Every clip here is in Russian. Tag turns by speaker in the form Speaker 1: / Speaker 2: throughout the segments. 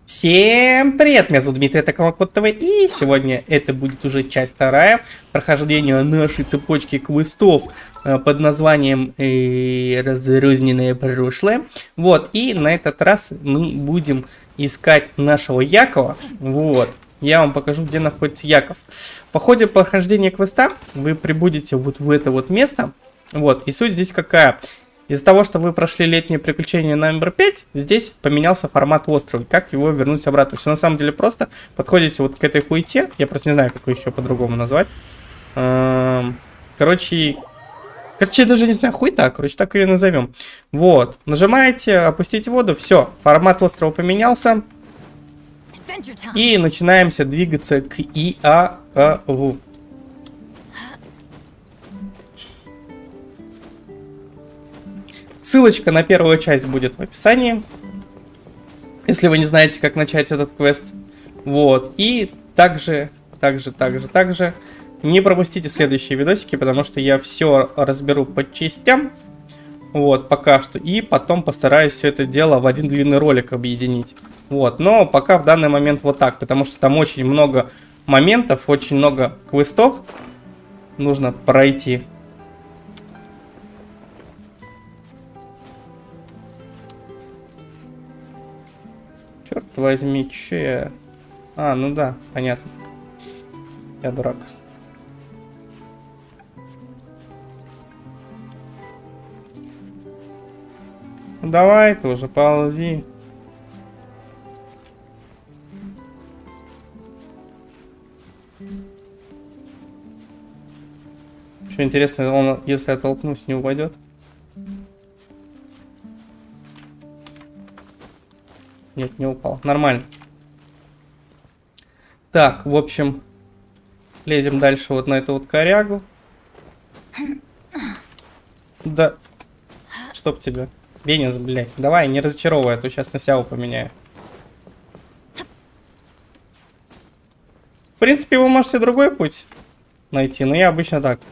Speaker 1: Всем привет, меня зовут Дмитрий, это канал Код ТВ, и сегодня это будет уже часть вторая прохождения нашей цепочки квестов под названием «Разрозненное прошлое». Вот, и на этот раз мы будем искать нашего Якова. Вот, я вам покажу, где находится Яков. По ходе прохождения квеста вы прибудете вот в это вот место. Вот, и суть здесь какая? Из-за того, что вы прошли летнее приключение номер 5, здесь поменялся формат острова. Как его вернуть обратно? Все на самом деле просто. Подходите вот к этой хуете. Я просто не знаю, как ее еще по-другому назвать. Короче, я даже не знаю, хуета. Короче, так ее назовем. Вот. Нажимаете, опустить воду. Все. Формат острова поменялся. И начинаемся двигаться к Иакову. Ссылочка на первую часть будет в описании, если вы не знаете, как начать этот квест. Вот. И также не пропустите следующие видосики, потому что я все разберу по частям. Вот, пока что. И потом постараюсь все это дело в один длинный ролик объединить. Вот. Но пока в данный момент вот так, потому что там очень много моментов, очень много квестов нужно пройти. Черт возьми, че я... А, ну да, понятно. Я дурак. Ну, давай ты уже ползи. Что интересно, он, если я толкнусь, не упадет? Нет, не упал. Нормально. Так, в общем, лезем дальше вот на эту вот корягу. Да. Чтоб тебя. Бенис, блядь. Давай, не разочаровывай, а то сейчас на Сяо поменяю. В принципе, вы можете другой путь найти, но я обычно так.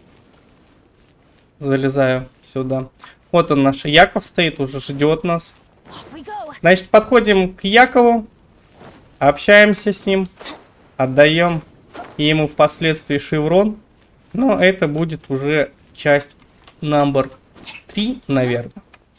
Speaker 1: Залезаю сюда. Вот он, наш Яков стоит, уже ждет нас. Значит, подходим к Якову, общаемся с ним, отдаем ему впоследствии шеврон. Но это будет уже часть номер 3, наверное.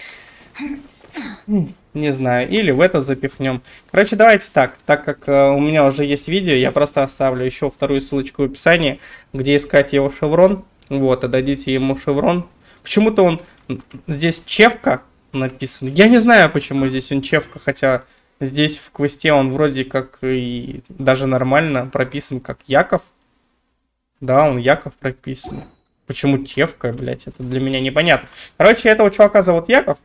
Speaker 1: Не знаю, или в это запихнем. Короче, давайте так как у меня уже есть видео, я просто оставлю еще вторую ссылочку в описании, где искать его шеврон. Вот, отдадите ему шеврон. Почему-то он здесь Чевка написан. Я не знаю, почему здесь он Чевка, хотя здесь в квесте он вроде как и даже нормально прописан как Яков. Да, он Яков прописан. Почему Чевка, блять, это для меня непонятно. Короче, этого чувака зовут Яков.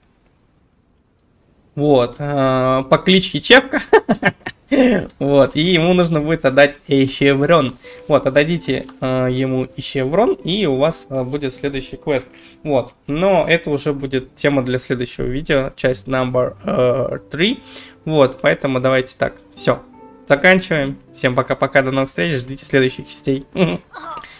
Speaker 1: Вот, по кличке Чевка. Вот, и ему нужно будет отдать шеврон. Вот, отдадите ему шеврон, и у вас будет следующий квест. Вот, но это уже будет тема для следующего видео, часть номер 3. Вот, поэтому давайте так, все, заканчиваем. Всем пока-пока, до новых встреч, ждите следующих частей.